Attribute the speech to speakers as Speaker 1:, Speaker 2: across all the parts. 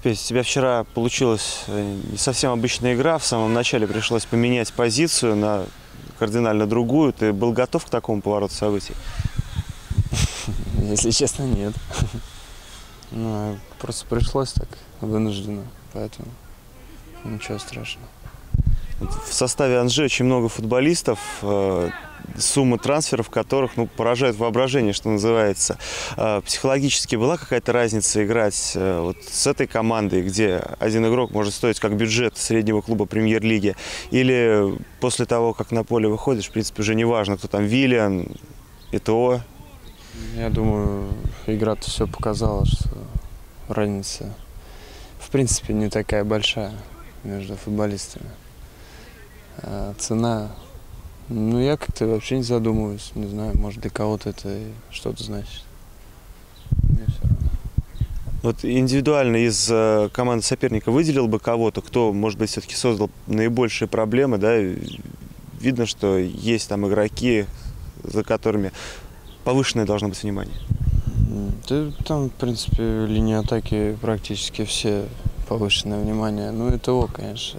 Speaker 1: Петь, у тебя вчера получилась не совсем обычная игра. В самом начале пришлось поменять позицию на кардинально другую. Ты был готов к такому повороту событий?
Speaker 2: Если честно, нет. Ну, просто пришлось так, вынужденно, поэтому ничего страшного.
Speaker 1: В составе Анжи очень много футболистов, сумма трансферов которых поражает воображение, что называется. Психологически была какая-то разница играть вот с этой командой, где один игрок может стоить как бюджет среднего клуба премьер-лиги, или после того, как на поле выходишь, в принципе, уже не важно, кто там, Виллиан, ИТО?
Speaker 2: Я думаю, игра-то все показала, что разница в принципе не такая большая между футболистами. А цена, я как-то вообще не задумываюсь, не знаю, может для кого-то это что-то значит. Мне все равно.
Speaker 1: Вот индивидуально из команды соперника выделил бы кого-то, кто, может быть, все-таки создал наибольшие проблемы, да? Видно, что есть там игроки, за которыми повышенное должно быть внимание.
Speaker 2: Да, там, в принципе, линии атаки практически все повышенное внимание. Ну, ИТО, конечно,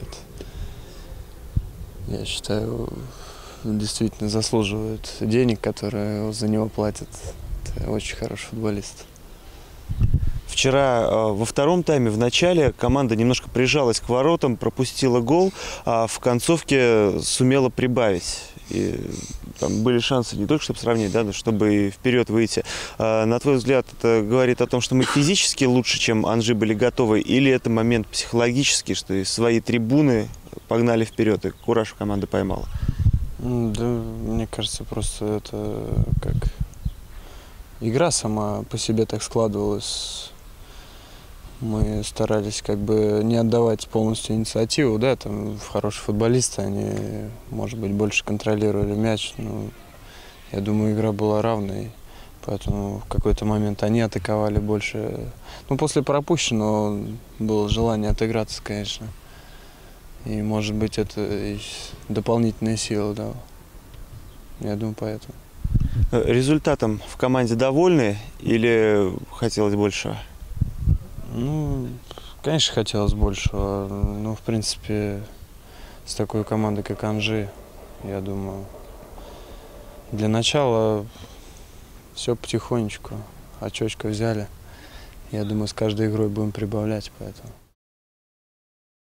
Speaker 2: я считаю, действительно заслуживает денег, которые за него платят. Это очень хороший футболист.
Speaker 1: Вчера во втором тайме, в начале, команда немножко прижалась к воротам, пропустила гол, а в концовке сумела прибавить. И там были шансы не только, чтобы сравнить, да, но чтобы и вперед выйти. На твой взгляд, это говорит о том, что мы физически лучше, чем Анжи, были готовы, или это момент психологический, что и свои трибуны погнали вперед, и кураж команды поймала?
Speaker 2: Да, мне кажется, просто это как игра сама по себе так складывалась. Мы старались как бы не отдавать полностью инициативу, да, там хорошие футболисты, они, может быть, больше контролировали мяч, но я думаю, игра была равной, поэтому в какой-то момент они атаковали больше. Ну, после пропущенного было желание отыграться, конечно, и, может быть, это и дополнительные силы дало. Я думаю, поэтому.
Speaker 1: Результатом в команде довольны или хотелось большего?
Speaker 2: Ну, конечно, хотелось большего. Но, в принципе, с такой командой, как Анжи, я думаю, для начала все потихонечку. Очечко взяли. Я думаю, с каждой игрой будем прибавлять, поэтому.